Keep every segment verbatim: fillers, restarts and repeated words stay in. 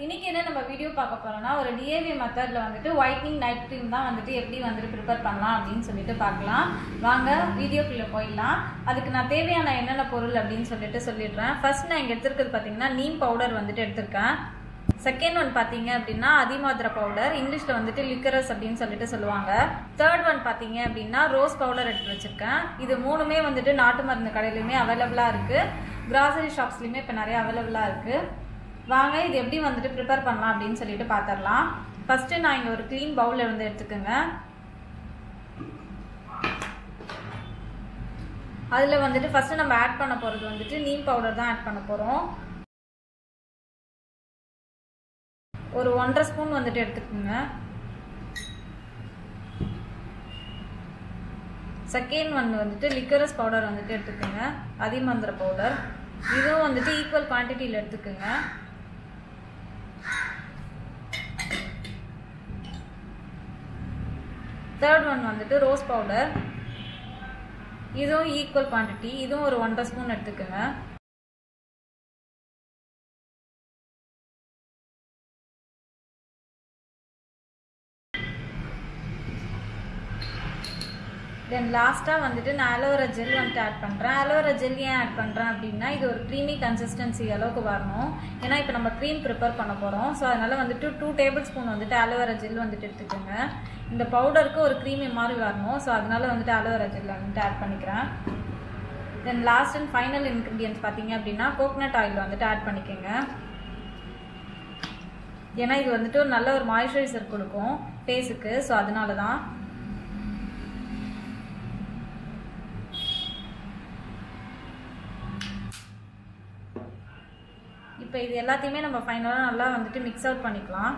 இன்னைக்கு என்ன நம்ம வீடியோ பார்க்க போறோம்னா ஒரு D I Y மெத்தட்ல வந்துட்டு ஒயிட்னிங் நைட் க்ரீம் தான் வந்துட்டு எப்படி வந்துட்டு ப்ரிப்பேர் பண்ணலாம் அப்படின்னு சொல்லிட்டு பார்க்கலாம். வாங்க வீடியோக்குள்ள போயிடலாம். அதுக்கு நான் தேவையான என்னென்ன பொருள் அப்படின்னு சொல்லிட்டு சொல்லிடுறேன். ஃபர்ஸ்ட் நான் இங்க எடுத்துக்கிறது பாத்தீங்கன்னா நீம் பவுடர் வந்துட்டு எடுத்திருக்கேன். செகண்ட் ஒன் பாத்தீங்க அப்படின்னா அதிமாத்ரா பவுடர், இங்கிலீஷ்ல வந்துட்டு லிக்கரஸ் அப்படின்னு சொல்லிட்டு சொல்லுவாங்க. தேர்ட் ஒன் பாத்தீங்க அப்படின்னா ரோஸ் பவுடர் எடுத்து வச்சிருக்கேன். இது மூணுமே வந்துட்டு நாட்டு மருந்து கடையிலுமே அவைலபிளா இருக்கு, கிராசரி ஷாப்ஸ்லயுமே இப்போ நிறைய அவைலபிளா இருக்கு. வாங்க இது எப்படி வந்துட்டு ப்ரிப்பேர் பண்ணலாம் அப்படின்னு சொல்லிட்டு பார்த்துடலாம். ஃபர்ஸ்ட் நான் இங்க ஒரு க்ளீன் பவுல் இருந்து எடுத்துக்கோங்க. அதுல வந்துட்டு ஃபர்ஸ்ட் நம்ம ஆட் பண்ண போறது வந்துட்டு நீம் பவுடர் தான் ஆட் பண்ண போறோம். ஒரு ஒன்றரை ஸ்பூன் வந்துட்டு எடுத்துக்கோங்க. செகண்ட் ஒன் வந்துட்டு லிக்கரஸ் பவுடர் வந்துட்டு எடுத்துக்கோங்க, அதிமந்திர பவுடர். இதுவும் வந்துட்டு ஈக்குவல் குவான்டிட்டியில் எடுத்துக்கோங்க. தேர்ட் ஒன் வந்துட்டு ரோஸ் பவுடர், இதுவும் ஈக்குவல் குவான்டிட்டி, இதுவும் ஒரு ஒன்றரை ஸ்பூன் எடுத்துக்கோங்க. தென் லாஸ்ட்டாக வந்துட்டு நான் அலோவேரா ஜெல் வந்துட்டு ஆட் பண்ணுறேன். அலோவேரா ஜெல் ஏன் ஆட் பண்ணுறேன் அப்படின்னா இது ஒரு க்ரீமி கன்சிஸ்டன்சி அளவுக்கு வரணும். ஏன்னா இப்போ நம்ம க்ரீம் ப்ரிப்பேர் பண்ண போகிறோம். ஸோ அதனால் வந்துட்டு டூ டேபிள் ஸ்பூன் வந்துட்டு அலோவேரா ஜெல் வந்துட்டு எடுத்துக்கோங்க. இந்த பவுடருக்கு ஒரு க்ரீமி மாதிரி வரணும். ஸோ அதனால வந்துட்டு அலோவேரா ஜெல் வந்துட்டு ஆட் பண்ணிக்கிறேன். Then last and final ingredients பார்த்தீங்க அப்படின்னா கோகனட் ஆயில் வந்துட்டு ஆட் பண்ணிக்கோங்க. ஏன்னா இது வந்துட்டு ஒரு நல்ல ஒரு மாய்ஸ்சரைசர் கொடுக்கும் ஃபேஸுக்கு. ஸோ அதனால தான். இப்போ இது எல்லாத்தையுமே நம்ம ஃபைனலாக நல்லா வந்துட்டு மிக்ஸ் அவுட் பண்ணிக்கலாம்.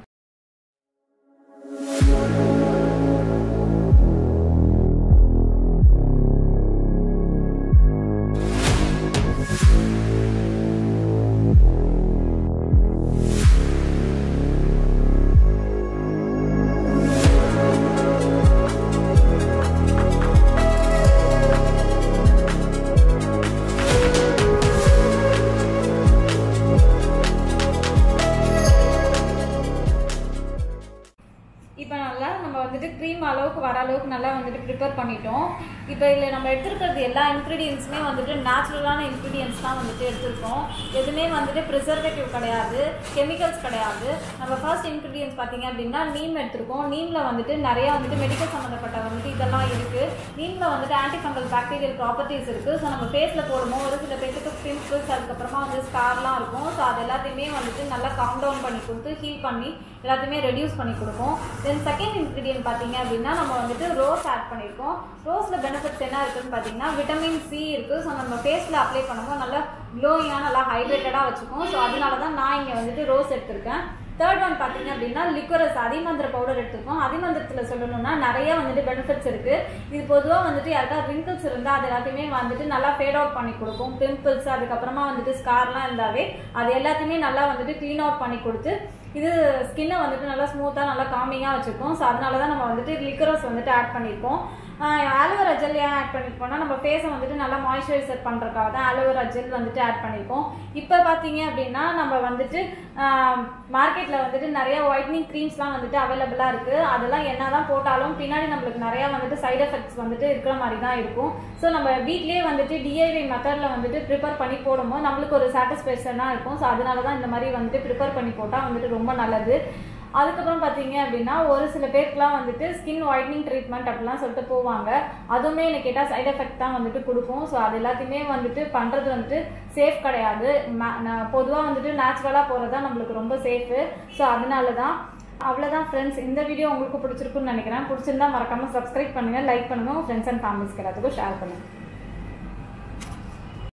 இப்போ நல்லா நம்ம வந்துட்டு க்ரீம் அளவுக்கு வர அளவுக்கு நல்லா வந்துட்டு ப்ரிப்பேர் பண்ணிட்டோம். இப்போ இதில் நம்ம எடுத்துருக்கிறது எல்லா இன்க்ரீடியன்ஸுமே வந்துட்டு நேச்சுரலான இன்க்ரீடியன்ஸ் தான் வந்துட்டு எடுத்துருக்கோம். எதுவுமே வந்துட்டு ப்ரிசர்வேட்டிவ் கிடையாது, கெமிக்கல்ஸ் கிடையாது. நம்ம ஃபர்ஸ்ட் இன்க்ரீடியன்ஸ் பார்த்தீங்க அப்படின்னா நீம் எடுத்துருக்கோம். நீமில் வந்துட்டு நிறையா வந்துட்டு மெடிக்கல் சம்மந்தப்பட்ட வந்துட்டு இதெல்லாம் இருக்குது. நீமில் வந்துட்டு ஆன்டிஃபங்கல் பாக்டீரியல் ப்ராப்பர்ட்டிஸ் இருக்குது. ஸோ நம்ம ஃபேஸில் போடும்போது ஒரு சில பேருக்கு பிம்பிள்ஸ், அதுக்கப்புறமா வந்து ஸ்கார்லாம் இருக்கும். ஸோ அது எல்லாத்தையுமே வந்துட்டு நல்லா காம் டவுன் பண்ணி கொடுத்து ஹீல் பண்ணி எல்லாத்தையுமே ரெடியூஸ் பண்ணி கொடுக்கும். தென் செகண்ட் இன்க்ரீடியன்ட் பார்த்தீங்க அப்படின்னா நம்ம வந்துட்டு ரோஸ் ஆட் பண்ணியிருக்கோம். ரோஸில் பெனிஃபிட்ஸ் என்ன இருக்குதுன்னு பார்த்தீங்கன்னா விட்டமின் சி இருக்குது. ஸோ நம்ம ஃபேஸில் அப்ளை பண்ணும்போது நல்லா க்ளோயிங்காக நல்லா ஹைட்ரேட்டடாக வச்சுக்கும். ஸோ அதனால தான் நான் இங்கே வந்துட்டு ரோஸ் எடுத்திருக்கேன். தேர்ட் ஒன் பார்த்தீங்க அப்படின்னா லிக்கரஸ், அதிமந்திர பவுடர் எடுத்துருக்கோம். அதிமந்திரத்தில் சொல்லணும்னா நிறைய வந்துட்டு பெனிஃபிட்ஸ் இருக்குது. இது பொதுவாக வந்துட்டு யாருக்காவது ரிங்கிள்ஸ் இருந்தால் அது எல்லாத்தையுமே வந்துட்டு நல்லா ஃபேட் அவுட் பண்ணி கொடுக்கும். பிம்பிள்ஸ், அதுக்கப்புறமா வந்துட்டு ஸ்கார்லாம் இருந்தாவே அது எல்லாத்தையுமே நல்லா வந்துட்டு க்ளீன் அவுட் பண்ணி கொடுத்து இது ஸ்கின்னை வந்துட்டு நல்லா ஸ்மூத்தாக நல்லா காமிங்காக வச்சுருக்கோம். ஸோ அதனால தான் நம்ம வந்துட்டு லிக்கரஸ் வந்துட்டு ஆட் பண்ணியிருக்கோம். ஆலோவேரா ஜெல் ஏன் ஆட் பண்ணியிருக்கோம்னா நம்ம ஃபேஸை வந்துட்டு நல்லா மாய்ஸ்சரைசர் பண்ணுறதுக்காக தான் ஆலோவேரா ஜெல் வந்துட்டு ஆட் பண்ணியிருக்கோம். இப்போ பார்த்தீங்க அப்படின்னா நம்ம வந்துட்டு மார்க்கெட்டில் வந்துட்டு நிறைய ஒயிட்னிங் க்ரீம்ஸ்லாம் வந்துட்டு அவைலபிளாக இருக்குது. அதெல்லாம் என்ன தான் போட்டாலும் பின்னாடி நம்மளுக்கு நிறையா வந்துட்டு சைட் எஃபெக்ட்ஸ் வந்துட்டு இருக்கிற மாதிரி தான் இருக்கும். ஸோ நம்ம வீட்லேயே வந்துட்டு D I Y மெத்தடில் வந்துட்டு ப்ரிப்பேர் பண்ணி போடும்போது நம்மளுக்கு ஒரு சாட்டிஸ்ஃபேக்ஷனாக இருக்கும். ஸோ அதனால தான் இந்த மாதிரி வந்துட்டு ப்ரிப்பேர் பண்ணி போட்டால் வந்துட்டு ரொம்ப நல்லது. அதுக்கப்புறம் பார்த்தீங்க அப்படின்னா ஒரு சில பேருக்குலாம் வந்துட்டு ஸ்கின் ஒயிட்னிங் ட்ரீட்மெண்ட் அப்படிலாம் சொல்லிட்டு போவாங்க. அதுவுமே எனக்கு கேட்டால் சைட் எஃபெக்ட் தான் வந்துட்டு கொடுக்கும். ஸோ அது எல்லாத்தையுமே வந்துட்டு பண்ணுறது வந்துட்டு சேஃப் கிடையாது. பொதுவாக வந்துட்டு நேச்சுரலாக போகிறது தான் நம்மளுக்கு ரொம்ப சேஃபு. ஸோ அதனால தான். அவ்வளோதான் ஃப்ரெண்ட்ஸ், இந்த வீடியோ உங்களுக்கு பிடிச்சிருக்குன்னு நினைக்கிறேன். பிடிச்சிருந்தா மறக்காமல் சப்ஸ்கிரைப் பண்ணுங்கள், லைக் பண்ணுங்கள், உங்கள் ஃப்ரெண்ட்ஸ் அண்ட் ஃபேமிலிஸ்க்கு எல்லாத்துக்கும் ஷேர் பண்ணுங்கள்.